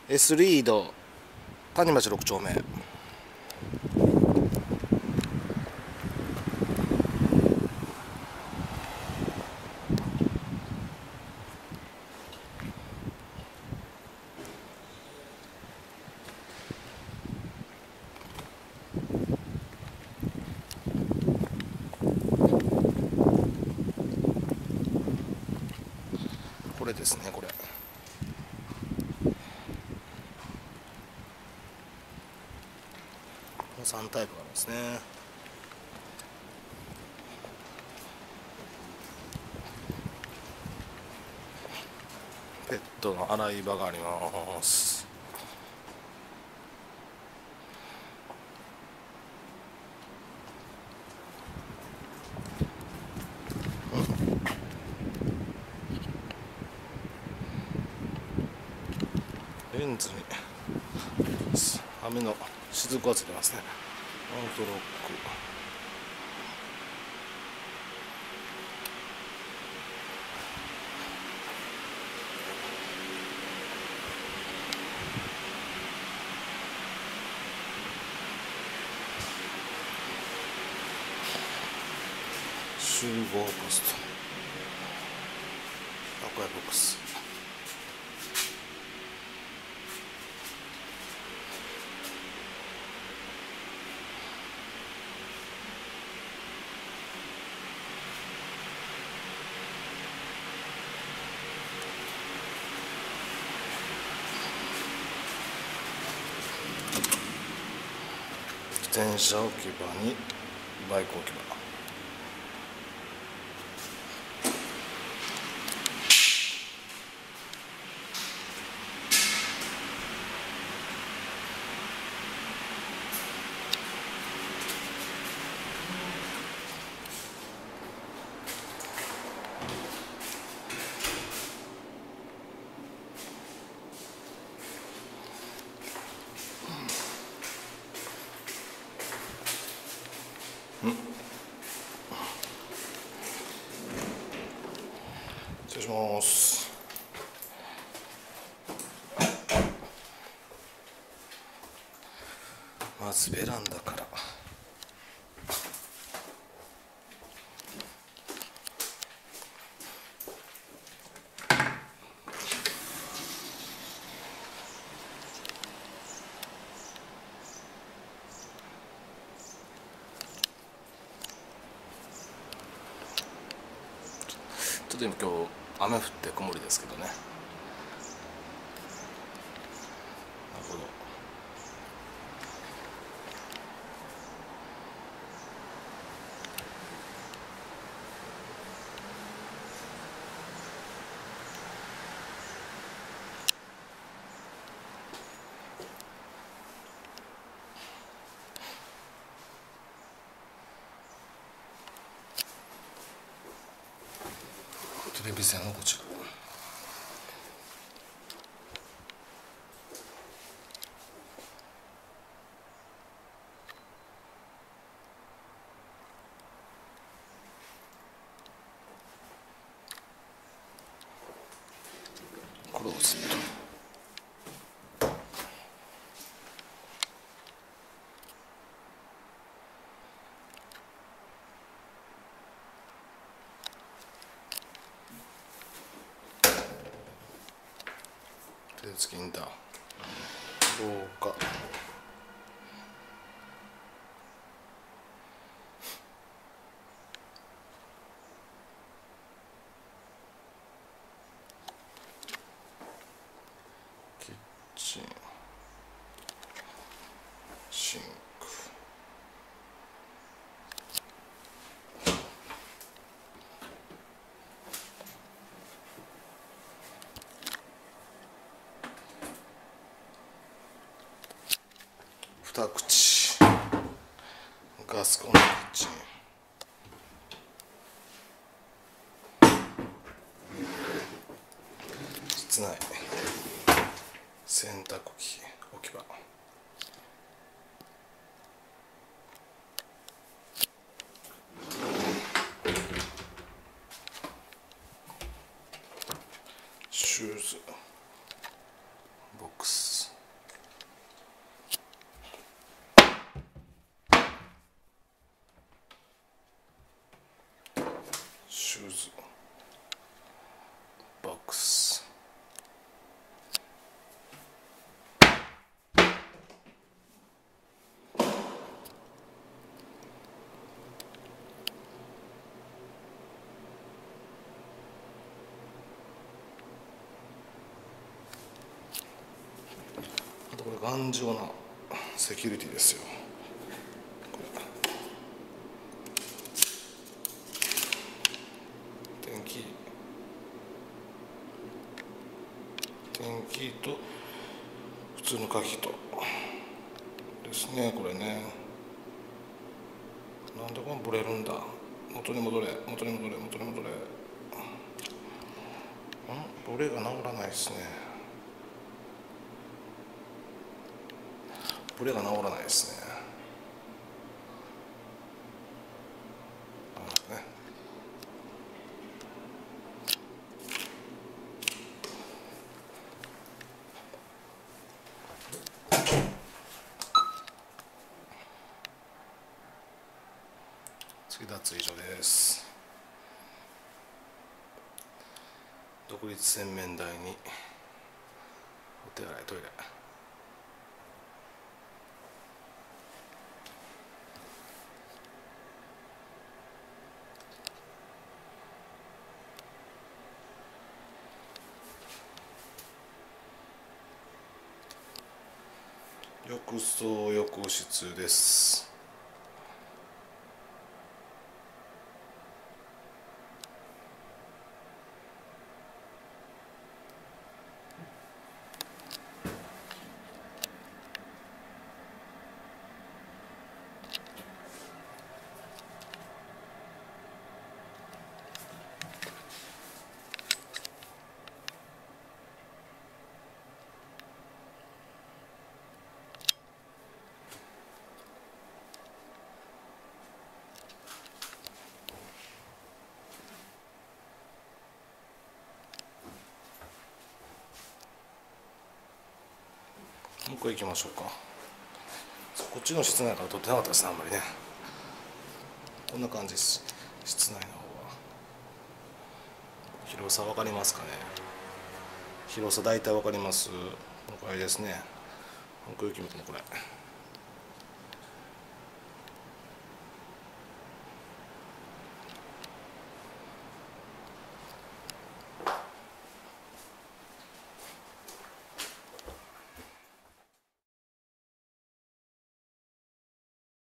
S リード谷町6丁目。これですね、これ。3タイプがあるんですね。ペットの洗い場があります。レンズに雨の雫がついてますね。アウトロック。集合ポスト。アクアボックス。自転車置き場にバイク置き場。失礼します。まずベランダから。ちょっと今雨降って曇りですけどね。なるほど。テレビ線のこちら。クローゼット。手付きインター。廊下。キッチン。シンク。2口。ガスコンロキッチン。室内。洗濯機置き場。シューズボックス。 シューズボックス。あとこれ頑丈なセキュリティですよ。電気と普通の鍵とですね。これね、なんでこれブレるんだ。元に戻れ、元に戻れ、元に戻れ。ブレが治らないですね。ブレが治らないですね。次脱衣所です。独立洗面台にお手洗い、トイレ。浴槽、浴室です。もう一個行きましょうか。こっちの室内から撮ってなかったですね、あんまりね。こんな感じです。室内の方は広さ分かりますかね。広さ大体分かります。これですね。奥行き見てもこれ